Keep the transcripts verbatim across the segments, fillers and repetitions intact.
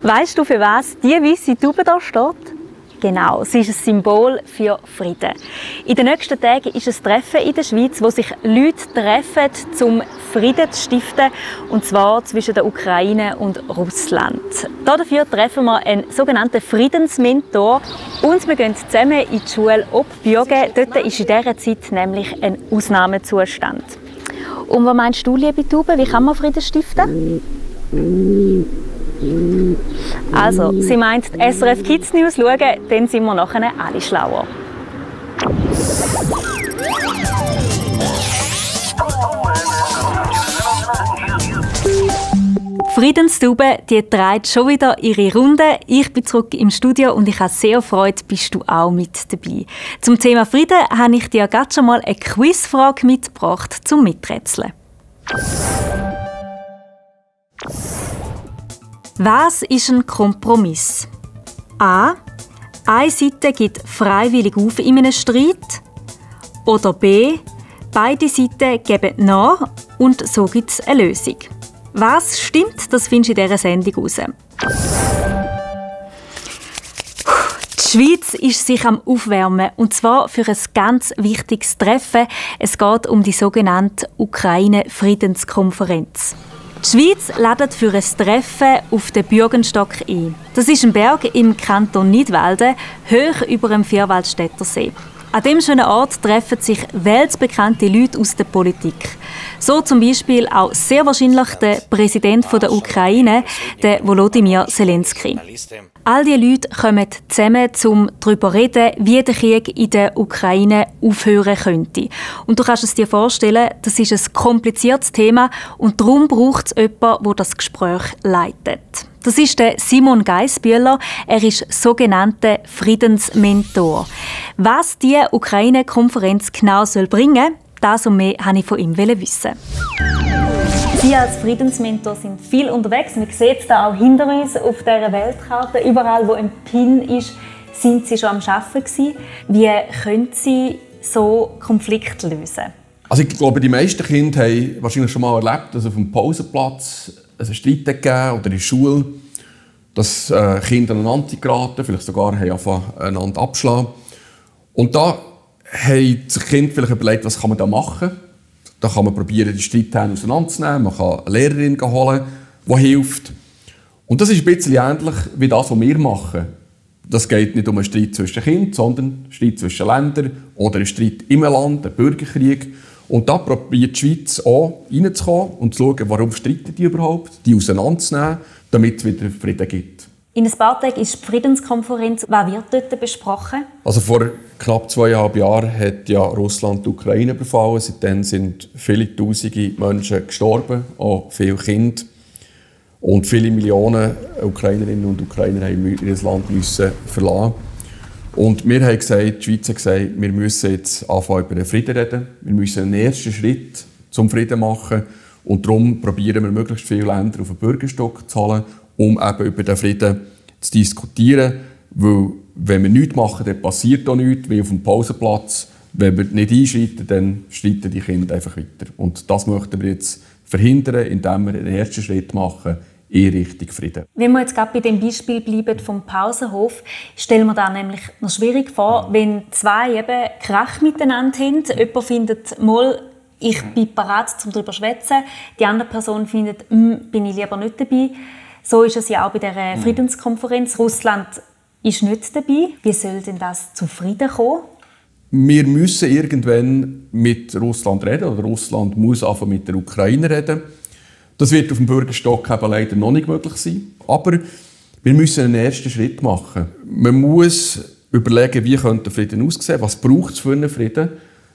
Weißt du, für was die weiße Taube hier steht? Genau, sie ist ein Symbol für Frieden. In den nächsten Tagen ist ein Treffen in der Schweiz, wo sich Leute treffen, um Frieden zu stiften, und zwar zwischen der Ukraine und Russland. Dafür treffen wir einen sogenannten Friedensmentor und wir gehen zusammen in die Schule Obbürgen. Dort ist in dieser Zeit nämlich ein Ausnahmezustand. Und was meinst du, liebe Taube, wie kann man Frieden stiften? Also, sie meint S R F Kids News schauen, dann sind wir nachher alle schlauer. Die Friedenstaube, die dreht schon wieder ihre Runde. Ich bin zurück im Studio und ich habe sehr Freude, bist du auch mit dabei. Zum Thema Frieden habe ich dir gerade schon mal eine Quizfrage mitgebracht zum Miträtseln. Was ist ein Kompromiss? A. Eine Seite gibt freiwillig auf in einem Streit. Oder B. Beide Seiten geben nach und so gibt es eine Lösung. Was stimmt, das findest du in dieser Sendung heraus. Die Schweiz ist sich am Aufwärmen, und zwar für ein ganz wichtiges Treffen. Es geht um die sogenannte Ukraine-Friedenskonferenz. Die Schweiz ladet für ein Treffen auf den Bürgenstock ein. Das ist ein Berg im Kanton Nidwalden, hoch über dem Vierwaldstätter See. An diesem schönen Ort treffen sich weltbekannte Leute aus der Politik. So zum Beispiel auch sehr wahrscheinlich der Präsident der Ukraine, der Volodymyr Zelensky. All diese Leute kommen zusammen, um darüber zu reden, wie der Krieg in der Ukraine aufhören könnte. Und du kannst es dir vorstellen, das ist ein kompliziertes Thema und darum braucht es jemanden, der das Gespräch leitet. Das ist der Simon Geissbühler. Er ist sogenannter Friedensmentor. Was die Ukraine-Konferenz genau soll bringen, das und mehr wollte ich von ihm wissen. Sie als Friedensmentor sind viel unterwegs. Man sieht es da auch hinter uns auf dieser Weltkarte. Überall, wo ein Pin ist, sind Sie schon am Arbeiten. Wie können Sie so Konflikte lösen? Also ich glaube, die meisten Kinder haben wahrscheinlich schon mal erlebt, dass auf dem Pausenplatz einen Streit gegeben oder in der Schule, dass äh, Kinder aneinander geraten, vielleicht sogar haben angefangen, einander abschlagen. Und da haben sich Kinder vielleicht überlegt, was kann man da machen. Da kann man probieren, die Streithähne auseinanderzunehmen, man kann eine Lehrerin holen, die hilft. Und das ist ein bisschen ähnlich wie das, was wir machen. Das geht nicht um einen Streit zwischen Kindern, sondern einen Streit zwischen Ländern oder einen Streit im Land, einen Bürgerkrieg. Und da probiert die Schweiz auch reinzukommen und zu schauen, warum streiten die überhaupt, die auseinanderzunehmen, damit es wieder Frieden gibt. In ein paar Tagen ist die Friedenskonferenz. Was wird dort besprochen? Also vor knapp zweieinhalb Jahren hat ja Russland die Ukraine befallen. Seitdem sind viele Tausende Menschen gestorben, auch viele Kinder. Und viele Millionen Ukrainerinnen und Ukrainer haben ihr Land müssen verlassen. Und wir haben gesagt, die Schweiz hat gesagt, wir müssen jetzt anfangen über den Frieden reden. Wir müssen einen ersten Schritt zum Frieden machen. Und darum probieren wir, möglichst viele Länder auf den Bürgerstock zu holen, um eben über den Frieden zu diskutieren. Weil, wenn wir nichts machen, dann passiert auch nichts, wie auf dem Pausenplatz. Wenn wir nicht einschreiten, dann streiten die Kinder einfach weiter. Und das möchten wir jetzt verhindern, indem wir einen ersten Schritt machen in Richtung Frieden. Wenn wir jetzt gerade bei dem Beispiel bleiben vom Pausenhof, stellen wir da nämlich noch schwierig vor, wenn zwei eben Krach miteinander haben. Jemand findet, mal, ich bin bereit, um darüber zu schwätzen. Die andere Person findet, bin ich lieber nicht dabei. So ist es ja auch bei der Friedenskonferenz. Russland ist nicht dabei. Wie soll denn das zu Frieden kommen? Wir müssen irgendwann mit Russland reden, oder Russland muss anfangen mit der Ukraine reden. Das wird auf dem Bürgerstock eben leider noch nicht möglich sein. Aber wir müssen einen ersten Schritt machen. Man muss überlegen, wie könnte Frieden aussehen, was braucht es für einen Frieden,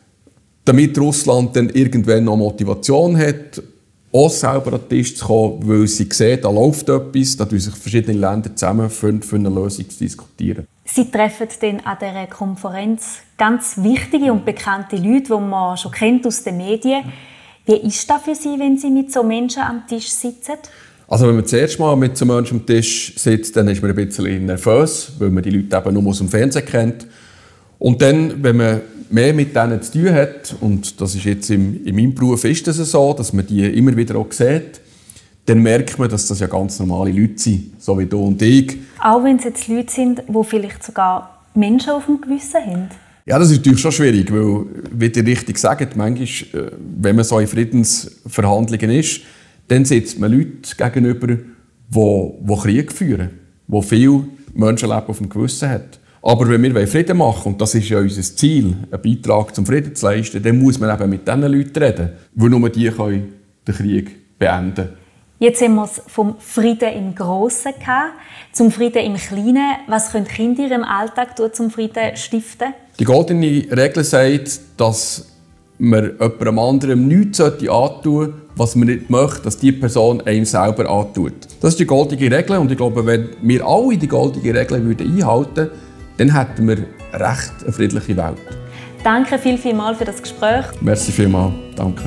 damit Russland dann irgendwann noch Motivation hat, auch selber an den Tisch zu kommen, weil sie sehen, da läuft etwas, da tun sich verschiedene Länder zusammen für, für eine Lösung zu diskutieren. Sie treffen dann an dieser Konferenz ganz wichtige und bekannte Leute, die man schon kennt aus den Medien. Wie ist das für Sie, wenn Sie mit so Menschen am Tisch sitzen? Also wenn man das erste Mal mit so Menschen am Tisch sitzt, dann ist man ein bisschen nervös, weil man die Leute eben nur aus dem Fernsehen kennt. Und dann, wenn man mehr mit denen zu tun hat, und das ist jetzt im, in meinem Beruf ist das so, dass man die immer wieder auch sieht, dann merkt man, dass das ja ganz normale Leute sind, so wie du und ich. Auch wenn es jetzt Leute sind, die vielleicht sogar Menschen auf dem Gewissen haben? Ja, das ist natürlich schon schwierig, weil, wie ihr richtig sagt, manchmal, wenn man so in Friedensverhandlungen ist, dann sitzt man Leute gegenüber, die, die Krieg führen, die viel Menschenleben auf dem Gewissen haben. Aber wenn wir Frieden machen wollen, und das ist ja unser Ziel, einen Beitrag zum Frieden zu leisten, dann muss man eben mit diesen Leuten reden, weil nur die können den Krieg beenden können. Jetzt haben wir es vom Frieden im Grossen gehabt, zum Frieden im Kleinen. Was können Kinder in ihrem Alltag tun, zum Frieden stiften? Die goldene Regel sagt, dass man jemandem anderem nichts antun sollte, was man nicht möchte, dass die Person einem selber antut. Das ist die goldene Regel und ich glaube, wenn wir alle die goldene Regel einhalten würden, dann hätten wir recht eine friedliche Welt. Danke viel, viel mal für das Gespräch. Merci vielmals. Danke.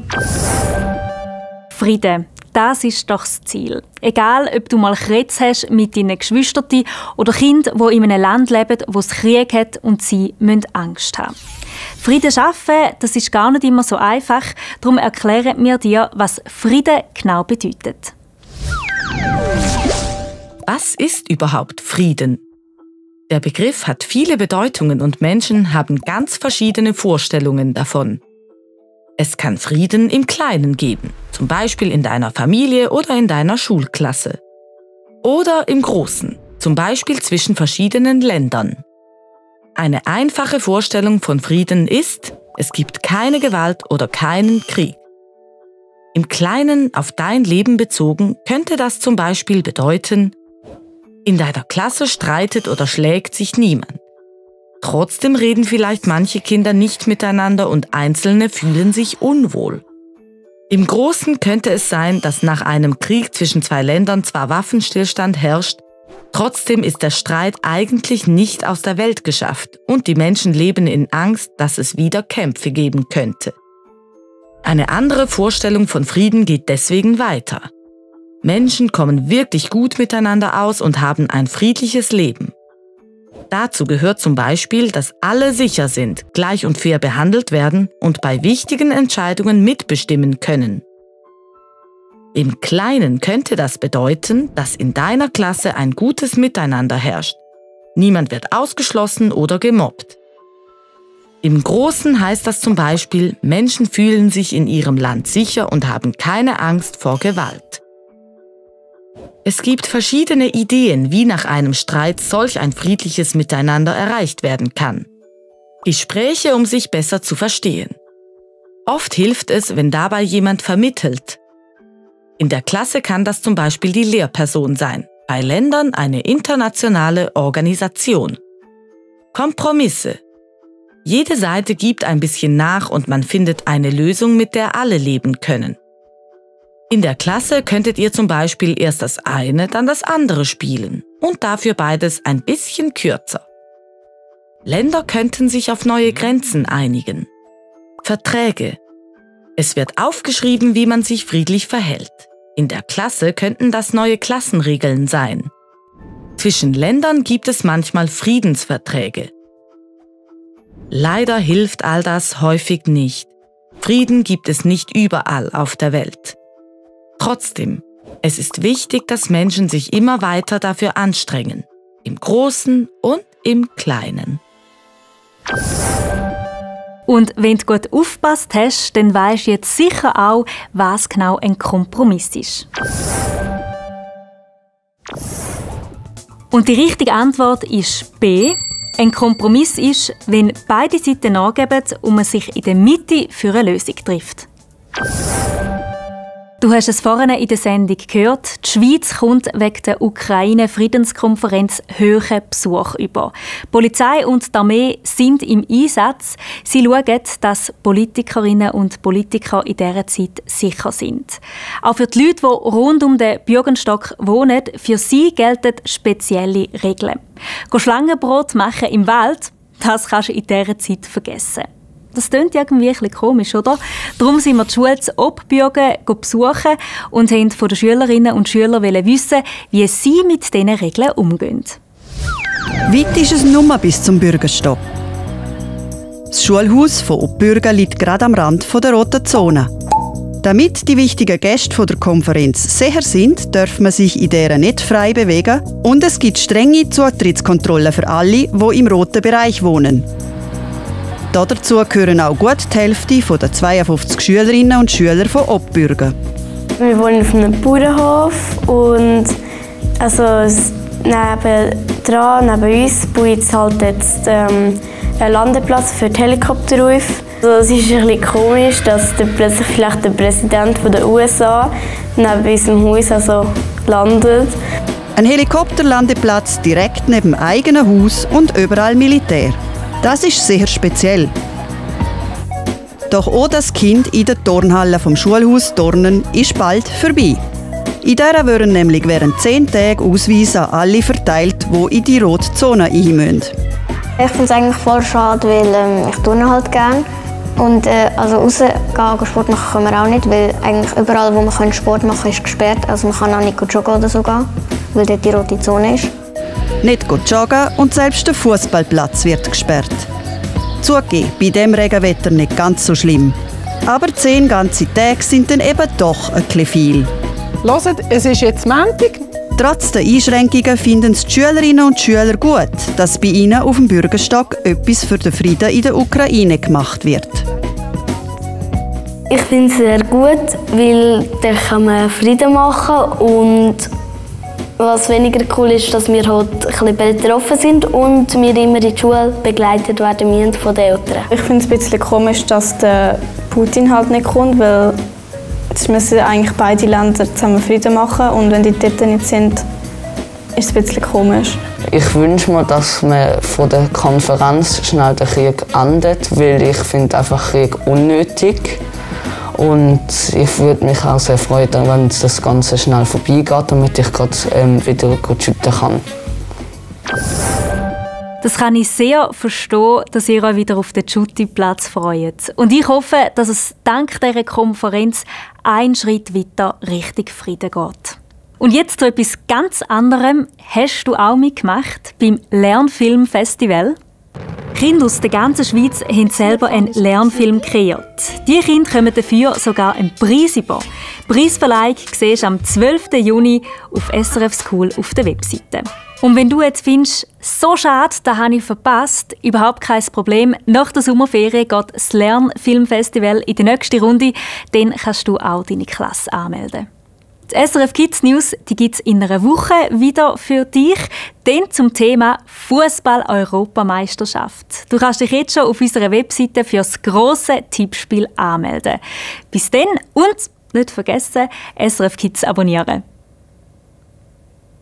Frieden. Das ist doch das Ziel. Egal, ob du mal Kretz hast mit deinen Geschwistern oder Kindern, die in einem Land leben, wo es Krieg hat und sie müssen Angst haben. Frieden schaffen, das ist gar nicht immer so einfach. Darum erklären wir dir, was Frieden genau bedeutet. Was ist überhaupt Frieden? Der Begriff hat viele Bedeutungen und Menschen haben ganz verschiedene Vorstellungen davon. Es kann Frieden im Kleinen geben, zum Beispiel in deiner Familie oder in deiner Schulklasse. Oder im Großen, zum Beispiel zwischen verschiedenen Ländern. Eine einfache Vorstellung von Frieden ist, es gibt keine Gewalt oder keinen Krieg. Im Kleinen auf dein Leben bezogen könnte das zum Beispiel bedeuten, in deiner Klasse streitet oder schlägt sich niemand. Trotzdem reden vielleicht manche Kinder nicht miteinander und Einzelne fühlen sich unwohl. Im Großen könnte es sein, dass nach einem Krieg zwischen zwei Ländern zwar Waffenstillstand herrscht, trotzdem ist der Streit eigentlich nicht aus der Welt geschafft und die Menschen leben in Angst, dass es wieder Kämpfe geben könnte. Eine andere Vorstellung von Frieden geht deswegen weiter. Menschen kommen wirklich gut miteinander aus und haben ein friedliches Leben. Dazu gehört zum Beispiel, dass alle sicher sind, gleich und fair behandelt werden und bei wichtigen Entscheidungen mitbestimmen können. Im Kleinen könnte das bedeuten, dass in deiner Klasse ein gutes Miteinander herrscht. Niemand wird ausgeschlossen oder gemobbt. Im Großen heißt das zum Beispiel, Menschen fühlen sich in ihrem Land sicher und haben keine Angst vor Gewalt. Es gibt verschiedene Ideen, wie nach einem Streit solch ein friedliches Miteinander erreicht werden kann. Gespräche, um sich besser zu verstehen. Oft hilft es, wenn dabei jemand vermittelt. In der Klasse kann das zum Beispiel die Lehrperson sein, bei Ländern eine internationale Organisation. Kompromisse. Jede Seite gibt ein bisschen nach und man findet eine Lösung, mit der alle leben können. In der Klasse könntet ihr zum Beispiel erst das eine, dann das andere spielen und dafür beides ein bisschen kürzer. Länder könnten sich auf neue Grenzen einigen. Verträge. Es wird aufgeschrieben, wie man sich friedlich verhält. In der Klasse könnten das neue Klassenregeln sein. Zwischen Ländern gibt es manchmal Friedensverträge. Leider hilft all das häufig nicht. Frieden gibt es nicht überall auf der Welt. Trotzdem, es ist wichtig, dass Menschen sich immer weiter dafür anstrengen. Im Großen und im Kleinen. Und wenn du gut aufgepasst hast, dann weisst du jetzt sicher auch, was genau ein Kompromiss ist. Und die richtige Antwort ist B. Ein Kompromiss ist, wenn beide Seiten angeben und man sich in der Mitte für eine Lösung trifft. Du hast es vorhin in der Sendung gehört, die Schweiz kommt wegen der Ukraine-Friedenskonferenz hohen Besuch über. Die Polizei und die Armee sind im Einsatz. Sie schauen, dass Politikerinnen und Politiker in dieser Zeit sicher sind. Auch für die Leute, die rund um den Bürgenstock wohnen, für sie gelten spezielle Regeln. Go Schlangenbrot machen im Wald, das kannst du in dieser Zeit vergessen. Das klingt irgendwie ein bisschen komisch, oder? Darum sind wir die Schule zu Obbürgen besuchen und wollten von den Schülerinnen und Schülern wissen, wie sie mit diesen Regeln umgehen. Weit ist es nur bis zum Bürgerstock. Das Schulhaus von Obbürgen liegt gerade am Rand der roten Zone. Damit die wichtigen Gäste der Konferenz sicher sind, darf man sich in dieser nicht frei bewegen und es gibt strenge Zutrittskontrollen für alle, die im roten Bereich wohnen. Dazu gehören auch gut die Hälfte der zweiundfünfzig Schülerinnen und Schüler von Oppbürgen. Wir wohnen auf einem Bauernhof und also nebendran, neben uns baut es halt jetzt ähm, einen Landeplatz für die Helikopter auf. Also es ist ein bisschen komisch, dass der, plötzlich vielleicht der Präsident der U S A neben unserem Haus also landet. Ein Helikopterlandeplatz direkt neben dem eigenen Haus und überall Militär. Das ist sehr speziell. Doch auch das Kind in der Turnhalle vom Schulhaus Turnen ist bald vorbei. In dieser werden nämlich während zehn Tagen Ausweise an alle verteilt, die in die rote Zone rein müssen. Ich finde es eigentlich voll schade, weil ähm, ich turne halt gerne. Und äh, also rausgehen und Sport machen können wir auch nicht, weil eigentlich überall, wo man Sport machen kann, ist gesperrt. Also man kann auch nicht joggen oder so gehen, weil dort die rote Zone ist. Nicht joggen und selbst der Fußballplatz wird gesperrt. Zugegeben, bei diesem Regenwetter nicht ganz so schlimm. Aber zehn ganze Tage sind dann eben doch ein bisschen viel. Hört, es ist jetzt Montag. Trotz der Einschränkungen finden es die Schülerinnen und Schüler gut, dass bei ihnen auf dem Bürgerstock etwas für den Frieden in der Ukraine gemacht wird. Ich finde es sehr gut, weil dann kann man Frieden machen und was weniger cool ist, dass wir halt ein bisschen betroffen sind und wir immer in die Schule begleitet werden müssen von den Eltern. Ich finde es ein bisschen komisch, dass der Putin halt nicht kommt, weil jetzt müssen eigentlich beide Länder zusammen Frieden machen und wenn die dort nicht sind, ist es ein bisschen komisch. Ich wünsche mir, dass man von der Konferenz schnell den Krieg endet, weil ich finde einfach Krieg unnötig. Und ich würde mich auch sehr freuen, wenn das Ganze schnell vorbeigeht, damit ich gerade ähm, wieder gut shooten kann. Das kann ich sehr verstehen, dass ihr euch wieder auf den Shootingplatz freut. Und ich hoffe, dass es dank dieser Konferenz einen Schritt weiter Richtung Frieden geht. Und jetzt zu etwas ganz anderem. Hast du auch mitgemacht beim Lernfilmfestival? Kinder aus der ganzen Schweiz haben selber einen Lernfilm kreiert. Die Kinder kommen dafür sogar einen Preis über. Die Preisverleihung siehst du am zwölften Juni auf S R F School auf der Webseite. Und wenn du jetzt findest, so schade, das habe ich verpasst, überhaupt kein Problem. Nach der Sommerferien geht das Lernfilmfestival in die nächste Runde. Dann kannst du auch deine Klasse anmelden. Die S R F Kids News gibt es in einer Woche wieder für dich. Dann zum Thema Fußball-Europameisterschaft. Du kannst dich jetzt schon auf unserer Webseite für das grosse Tippspiel anmelden. Bis dann und nicht vergessen, S R F Kids abonnieren.